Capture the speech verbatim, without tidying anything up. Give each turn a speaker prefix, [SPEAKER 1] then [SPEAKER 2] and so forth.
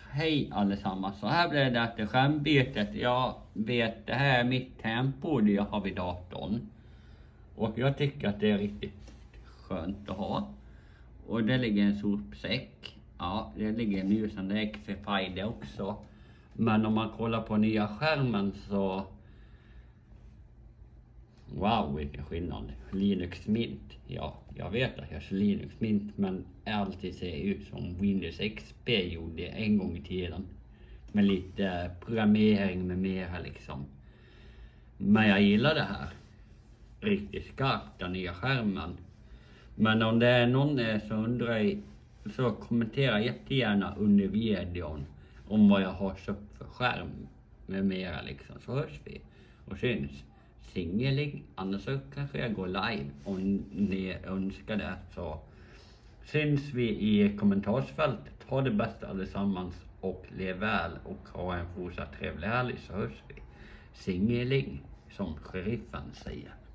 [SPEAKER 1] Hej allesammans, så här blev det att skärmbytet, jag vet det här är mitt tangentbord jag har vid datorn. Och jag tycker att det är riktigt skönt att ha. Och det ligger en sopsäck, ja det ligger en lysande X F I D också. Men om man kollar på nya skärmen så, wow vilken skillnad. Linux Mint, ja jag vet att jag kör Linux Mint, men alltid ser ut som Windows X P gjorde en gång i tiden. Med lite programmering med mera liksom. Men jag gillar det här. Riktigt skarpt, den nya skärmen. Men om det är någon som undrar så kommentera jättegärna under videon om vad jag har köpt för skärm med mera liksom, så hörs vi och syns. Singelig, annars så kanske jag går live om ni önskar det, så syns vi i kommentarsfältet. Ha det bästa allesammans och lev väl och ha en fortsatt trevlig helg, så hörs vi. Singelig, som sheriffen säger.